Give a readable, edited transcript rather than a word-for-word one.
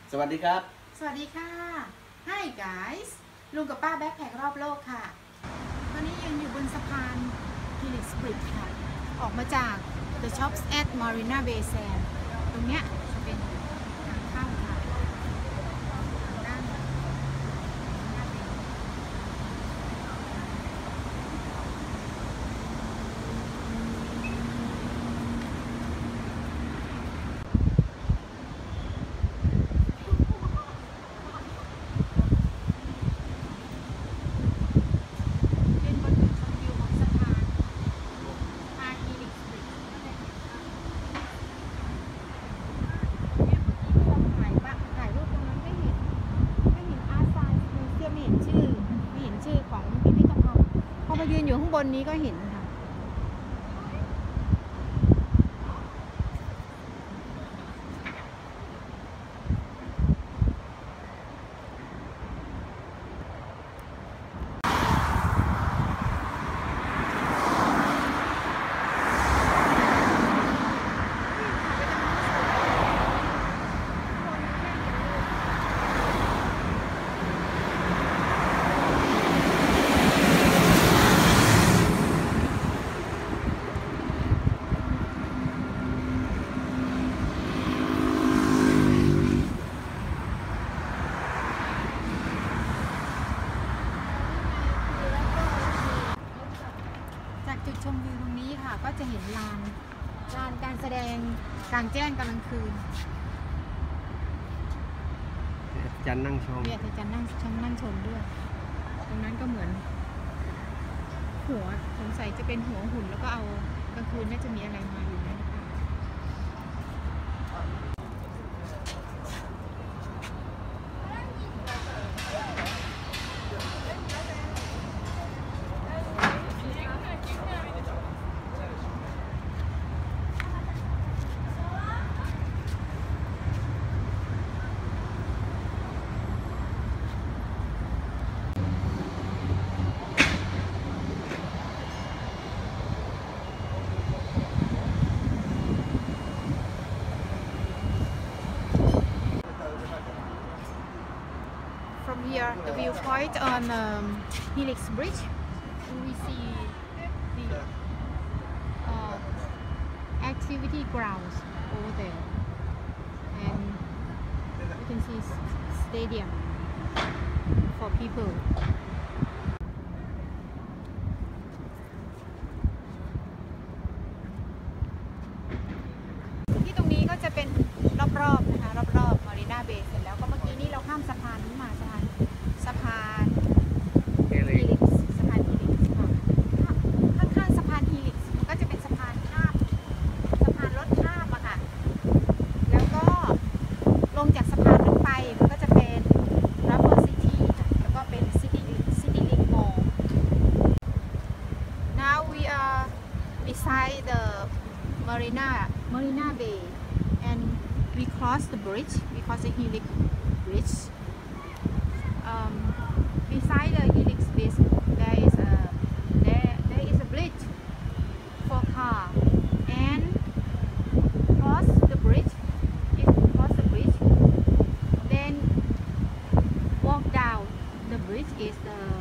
สวัสดีครับสวัสดีค่ะ Hi guys ลุงกับป้าแบ็คแพครอบโลกค่ะตอนนี้ยืนอยู่บนสะพาน Helix Bridge ค่ะออกมาจาก The Shops at Marina Bay Sands ตรงเนี้ยจะเป็นทางเข้าค่ะทางด้านยืนอยู่ข้างบนนี้ก็เห็นค่ะจุดชมวิวตรงนี้ค่ะก็จะเห็นลานการแสดงกลางแจ้งกลางคืนจันนั่งชมเนี่ยจันนั่งชมด้วยตรงนั้นก็เหมือนหัวสงสัยจะเป็นหัวหุ่นแล้วก็เอากลางคืนน่าจะมีอะไรมาอยู่นะคะFrom here, the viewpoint on Helix Bridge, we see the activity grounds over there, and you can see stadium for people. ที่ตรงนี้ก็จะเป็นรอบๆนะคะรอบๆ Marina Bay เสร็จแล้วก็เมื่อกี้นี้เราข้ามสะพานนี้มาสะพาน Helix สะพาน Helix ค่ะข้างๆสะพาน Helix มันก็จะเป็นสะพานข้ามสะพานรถข้ามอะค่ะแล้วก็ลงจากสะพานนั้นไปมันก็จะเป็น Rubber City ค่ะแล้วก็เป็น City Link Mall. Now we are beside the Marina Bay and we cross the bridge because the Helix Bridge. Beside the Helix Bridge, there is a bridge for car, and cross the bridge. If you cross the bridge, then walk down the bridge is the